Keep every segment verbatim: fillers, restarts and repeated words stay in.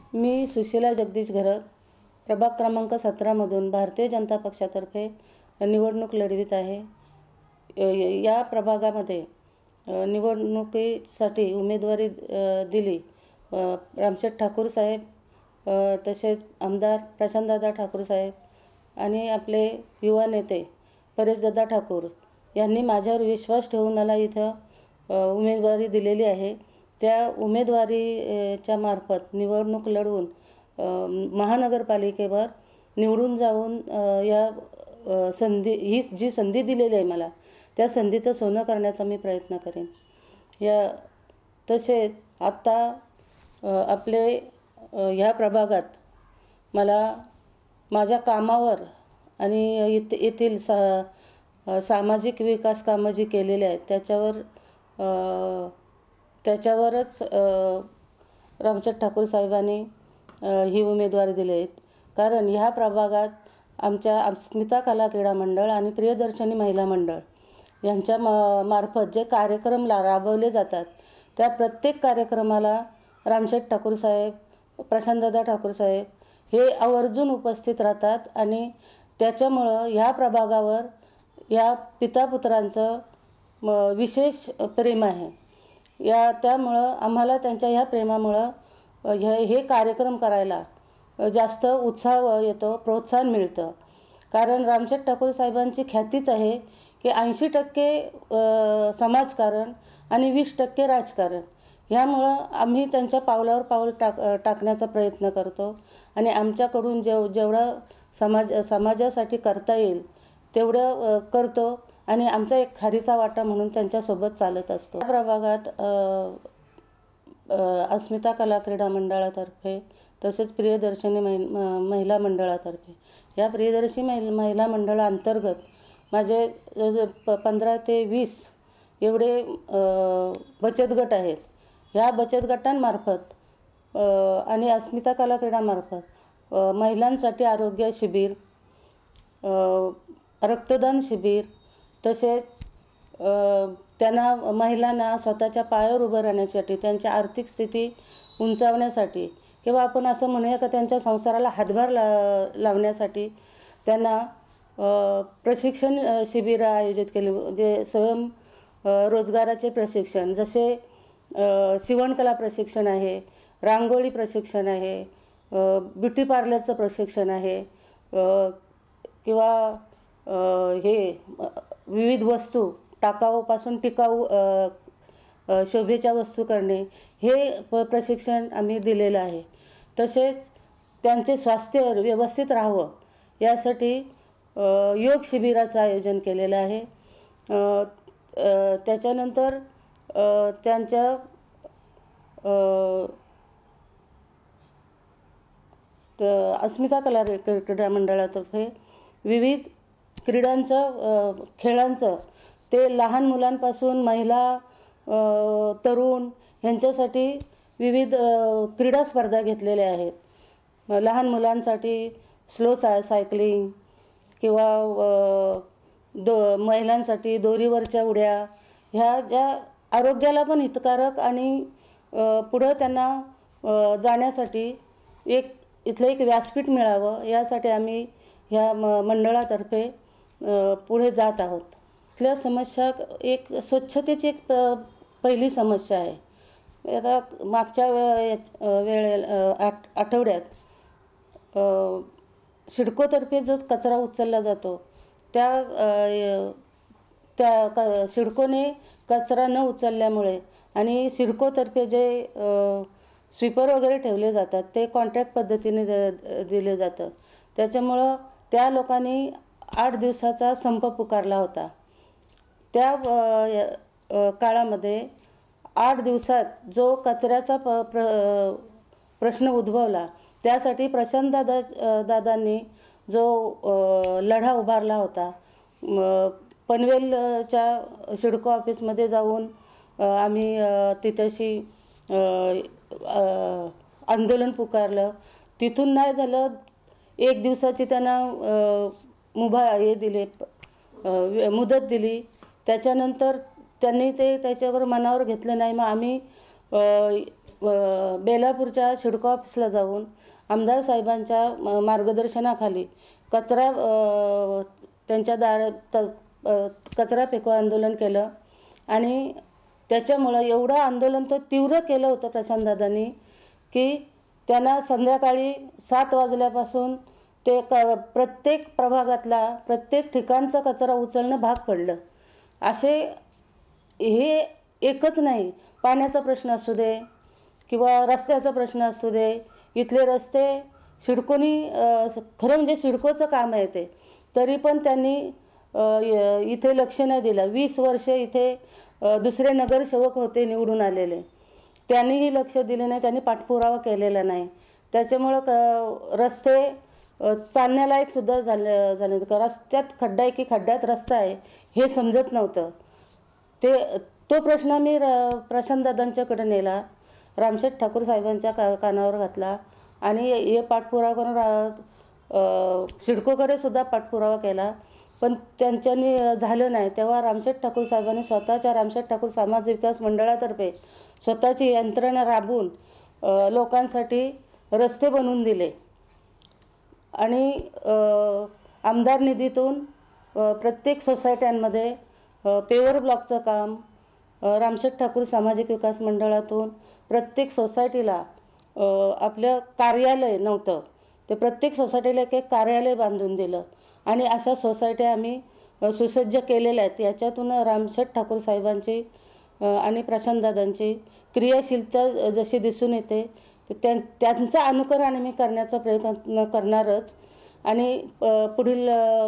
मी सुशीला जगदीश घारत प्रभाग क्रमांक सतरा मधून भारतीय जनता पक्षातर्फे निवडणूक लढवित आहे। या प्रभागामध्ये निवडणुकीसाठी उमेदवारी दिली रामशेठ ठाकूर साहेब, तसेच आमदार प्रशांतदादा ठाकूर साहेब आणि आपले युवा नेते परेशदादा ठाकूर यांनी माझ्यावर विश्वास ठेवून मला इथं उमेदवारी दिलेली आहे। त्या उमेदवारीच्या मार्फत निवडणूक लढवून महानगरपालिकेवर निवडून जाऊन या संधी ही जी संधी दिलेली आहे मला, त्या संधीचं सोनं करण्याचा मी प्रयत्न करेन। या तसेच आता आपले ह्या प्रभागात मला माझ्या कामावर आणि येथील सा सामाजिक विकास कामं जी केलेली आहेत त्याच्यावर त्याच्यावरच रामशेठ ठाकूर साहेबांनी ही उमेदवारी दिली आहे। कारण ह्या प्रभागात आमच्या अस्मिता कला क्रीडा मंडळ आणि प्रियदर्शनी महिला मंडळ यांच्या मार्फत जे कार्यक्रम राबवले जातात त्या प्रत्येक कार्यक्रमाला रामशेठ ठाकूर साहेब, प्रशांतदादा ठाकूर साहेब हे आवर्जून उपस्थित राहतात आणि त्याच्यामुळं ह्या प्रभागावर या पितापुत्रांचं विशेष प्रेम आहे। या त्यामुळं आम्हाला त्यांच्या ह्या प्रेमामुळं हे हे कार्यक्रम करायला जास्त उत्साह येतो, प्रोत्साहन मिळतं। कारण रामशेठ ठाकूर साहेबांची ख्यातीच आहे की ऐंशी टक्के समाजकारण आणि वीस टक्के राजकारण, ह्यामुळं आम्ही त्यांच्या पावलावर पाऊल टाक टाकण्याचा प्रयत्न करतो आणि आमच्याकडून जेव जेवढं समाज समाजासाठी करता येईल तेवढं करतो आणि आमचा एक खारीचा वाटा म्हणून त्यांच्यासोबत चालत असतो। या प्रभागात अस्मिता कला क्रीडा मंडळातर्फे तसेच प्रियदर्शनी महिला मंडळातर्फे या प्रियदर्शनी महिला मंडळाअंतर्गत माझे पंधरा ते वीस एवढे बचत गट आहेत। ह्या बचत गटांमार्फत आणि अस्मिता कला क्रीडामार्फत महिलांसाठी आरोग्य शिबिर, रक्तदान शिबिर, तसेच त्यांना महिलांना स्वतःच्या पायावर उभं राहण्यासाठी, त्यांची आर्थिक स्थिती उंचावण्यासाठी किंवा आपण असं म्हणूया का त्यांच्या संसाराला हातभार ला लावण्यासाठी त्यांना प्रशिक्षण शिबिर आयोजित केले। जे स्वयं रोजगाराचे प्रशिक्षण, जसे शिवणकला प्रशिक्षण आहे, रांगोळी प्रशिक्षण आहे, ब्युटी पार्लरचं प्रशिक्षण आहे किंवा हे विविध वस्तू टाकाऊपासून टिकाऊ शोभेच्या वस्तू करणे, हे प्रशिक्षण आम्ही दिलेलं आहे। तसेच त्यांचे स्वास्थ्य व्यवस्थित राहावं यासाठी योग शिबिराचं आयोजन केलेलं आहे। त्याच्यानंतर त्यांच्या अस्मिता कला क्रीडा मंडळातर्फे विविध क्रीडांचं खेळांचं ते लहान मुलांपासून महिला, तरुण यांच्यासाठी विविध क्रीडा स्पर्धा घेतलेल्या आहेत। लहान मुलांसाठी स्लो साय सायकलिंग किंवा दो महिलांसाठी दोरीवरच्या उड्या, ह्या ज्या आरोग्याला पण हितकारक आणि पुढं त्यांना जाण्यासाठी एक इथलं एक व्यासपीठ मिळावं यासाठी आम्ही ह्या म मंडळातर्फे पुढे जात आहोत। इथल्या समस्या एक स्वच्छतेची एक पहिली समस्या आहे। आता मागच्या वेळे आठ आठवड्यात सिडकोतर्फे जो कचरा उचलला जातो त्या त्या क सिडकोने कचरा न उचलल्यामुळे आणि सिडकोतर्फे जे स्वीपर वगैरे ठेवले जातात ते कॉन्ट्रॅक्ट पद्धतीने द दिले जातं, त्याच्यामुळं त्या लोकांनी आठ दिवसाचा संप पुकारला होता। त्या काळामध्ये आठ दिवसात जो कचऱ्याचा प प्र प्रश्न उद्भवला त्यासाठी प्रशांतदादा दादांनी जो लढा उभारला होता, पनवेलच्या सिडको ऑफिसमध्ये जाऊन आम्ही तिथेशी आंदोलन पुकारलं। तिथून नाही झालं, एक दिवसाची त्यांना मुभा हे दिले मुदत दिली, त्याच्यानंतर त्यांनी ते त्याच्यावर मनावर घेतलं नाही। मग आम्ही बेलापूरच्या सिडको ऑफिसला जाऊन आमदार साहेबांच्या मार्गदर्शनाखाली कचरा त्यांच्या दार कचरा फेको आंदोलन केलं आणि त्याच्यामुळं एवढं आंदोलन तो तीव्र केलं होतं प्रशांतदादांनी की त्यांना संध्याकाळी सात वाजल्यापासून ते क प्रत्येक प्रभागातला प्रत्येक ठिकाणचा कचरा उचलणं भाग पडलं. असे हे एकच नाही, पाण्याचा प्रश्न असू दे किंवा रस्त्याचा प्रश्न असू दे, इथले रस्ते सिडकोनी खरं म्हणजे सिडकोचं काम आहे ते, तरी पण त्यांनी इथे लक्ष नाही दिलं. वीस वर्षे इथे दुसरे नगरसेवक होते निवडून आलेले, त्यांनीही लक्ष दिले नाही, त्यांनी पाठपुरावा केलेला नाही. त्याच्यामुळं क रस्ते चालण्यालायक सुद्धा झाले झाले रस्त्यात खड्डा आहे की खड्ड्यात रस्ता आहे हे समजत नव्हतं. ते तो प्रश्न मी र प्रशांतदादांच्याकडे नेला, रामशेठ ठाकूर साहेबांच्या का कानावर घातला आणि हे पाठपुरावा करून सिडकोकडे सुद्धा पाठपुरावा केला, पण त्यांच्यानी झालं नाही. तेव्हा रामशेठ ठाकूर साहेबांनी स्वतःच्या रामशेठ ठाकूर सामाजिक विकास मंडळातर्फे स्वतःची यंत्रणा राबवून लोकांसाठी रस्ते बनवून दिले आणि आमदार निधीतून प्रत्येक सोसायट्यांमध्ये पेवर ब्लॉकचं काम रामशेठ ठाकूर सामाजिक विकास मंडळातून प्रत्येक सोसायटीला आपलं कार्यालय नव्हतं, ते प्रत्येक सोसायटीला एक एक कार्यालय बांधून दिलं आणि अशा सोसायट्या आम्ही सुसज्ज केलेल्या आहेत. याच्यातून रामशेठ ठाकूर साहेबांची आणि प्रशांतदादांची क्रियाशीलता जशी दिसून येते त्या त्यांचं अनुकरण मी करण्याचा प्रयत्न करणारच आणि पुढील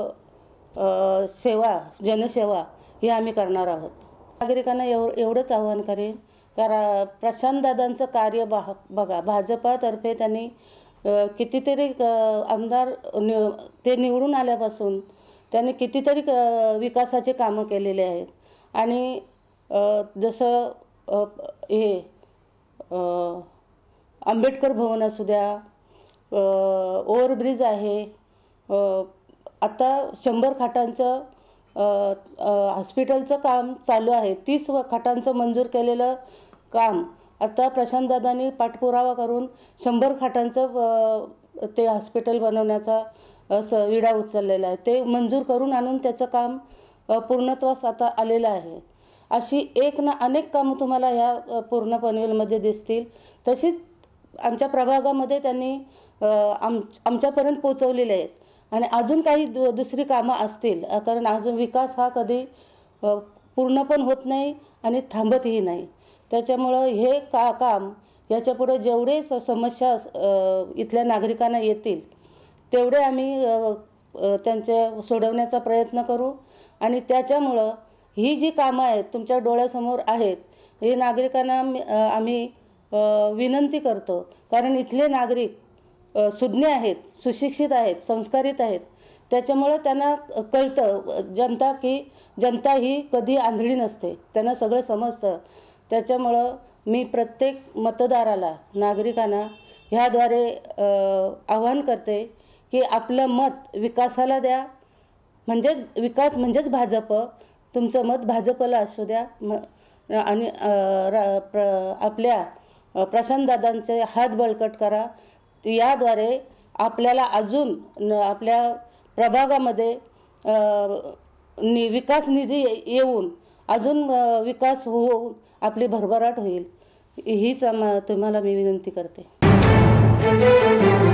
सेवा जनसेवा ही आम्ही करणार आहोत. नागरिकांना एव एवढंच आवाहन करेन कारण प्रशांतदादांचं कार्य बा बघा भाजपातर्फे त्यांनी कितीतरी आमदार नि ते निवडून आल्यापासून त्यांनी कितीतरी विकासाचे कामं केलेले आहेत आणि जसं हे आंबेडकर भवन असू द्या, ओव्हरब्रिज आहे, आता शंभर खाटांचं हॉस्पिटलचं काम चालू आहे, तीस खाटांचं मंजूर केलेलं काम आता प्रशांतदादांनी पाठपुरावा करून शंभर खाटांचं ते हॉस्पिटल बनवण्याचा असं विडा उचललेला आहे, ते मंजूर करून आणून त्याचं काम पूर्णत्वास आता आलेलं आहे. अशी एक ना अनेक कामं तुम्हाला ह्या पूर्ण पनवेलमध्ये दिसतील. तशीच आमच्या प्रभागामध्ये त्यांनी आम आमच्यापर्यंत पोचवलेले आहेत आणि अजून काही दु दुसरी कामं असतील, कारण अजून विकास हा कधी पूर्ण पण होत नाही आणि थांबतही नाही. त्याच्यामुळं हे का काम याच्यापुढे जेवढे स समस्या इथल्या नागरिकांना येतील तेवढे आम्ही त्यांचे सोडवण्याचा प्रयत्न करू आणि त्याच्यामुळं ही जी कामं आहेत तुमच्या डोळ्यासमोर आहेत हे नागरिकांना आम्ही विनंती करतो, कारण इथले नागरिक सुज्ञ आहेत, सुशिक्षित आहेत, संस्कारित आहेत. त्याच्यामुळं त्यांना कळतं जनता की जनता ही कधी आंधळी नसते, त्यांना सगळं समजतं. त्याच्यामुळं मी प्रत्येक मतदाराला नागरिकांना ह्याद्वारे आवाहन करते की आपलं मत विकासाला द्या, म्हणजेच विकास म्हणजेच भाजप, तुमचं मत भाजपला असू द्या आणि आपल्या प्रशांतदादांचे हात बळकट करा. याद्वारे आपल्याला अजून आपल्या प्रभागामध्ये विकास निधी येऊन अजून विकास होऊन आपली भरभराट होईल, हीच तुम्हाला मी विनंती करते.